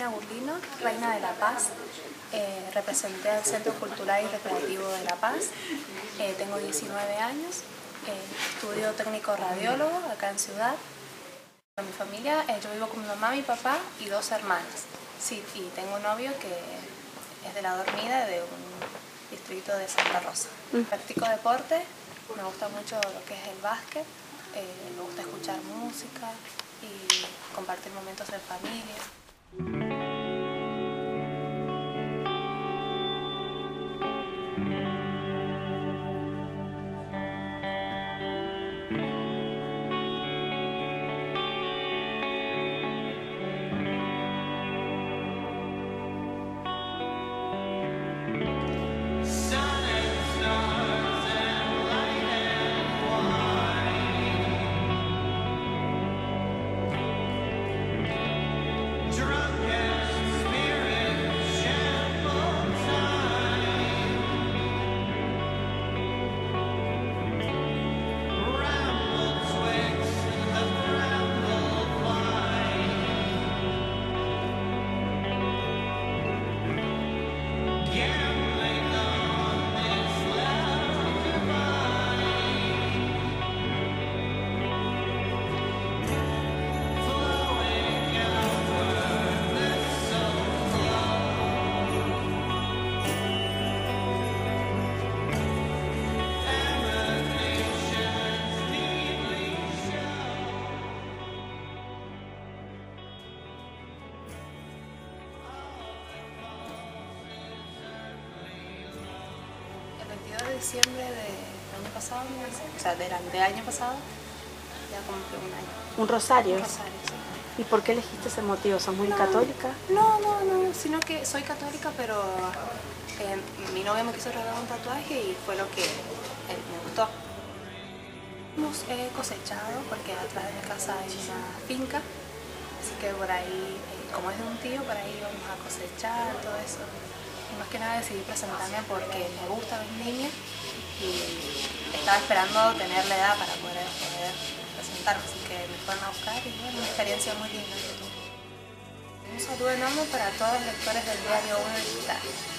Burlino, Reina de la Paz. Representé al Centro Cultural y Recreativo de La Paz. Tengo 19 años. Estudio técnico radiólogo acá en Ciudad. Con mi familia, yo vivo con mi mamá, mi papá y 2 hermanas. Sí, y tengo un novio que es de La Dormida, de un distrito de Santa Rosa. Practico deporte, me gusta mucho lo que es el básquet, me gusta escuchar música y compartir momentos en familia. De diciembre del año pasado, o sea, del año pasado, ya cumplí un año. ¿Un rosario? Un rosario, sí. ¿Y por qué elegiste ese motivo? ¿Sos muy católica? No, sino que soy católica, pero mi novia me quiso regalar un tatuaje y fue lo que me gustó. Hemos cosechado porque atrás de mi casa hay una finca, así que por ahí, como es de un tío, por ahí vamos a cosechar, todo eso. Y más que nada decidí presentarme porque me gusta vendimia y estaba esperando tener la edad para poder presentarme, así que me fueron a buscar y bueno, una experiencia muy linda. Un saludo enorme para todos los lectores del diario Uno Digital.